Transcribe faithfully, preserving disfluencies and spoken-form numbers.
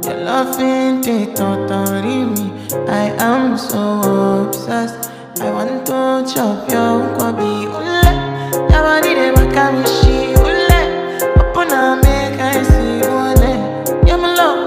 Your loving it totally me. I am so obsessed. I want to chop your kwabi. Ule, your body dey make me